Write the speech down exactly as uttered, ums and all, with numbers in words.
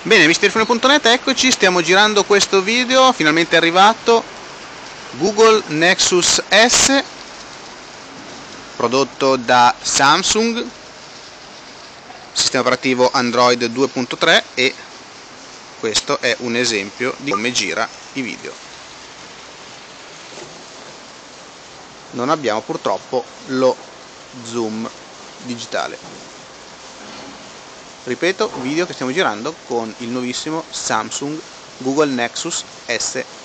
Bene, mister Fone punto net, eccoci, stiamo girando questo video, finalmente è arrivato Google Nexus S, prodotto da Samsung, sistema operativo Android due punto tre, e questo è un esempio di come gira i video. Non abbiamo purtroppo lo zoom digitale. Ripeto, video che stiamo girando con il nuovissimo Samsung Google Nexus S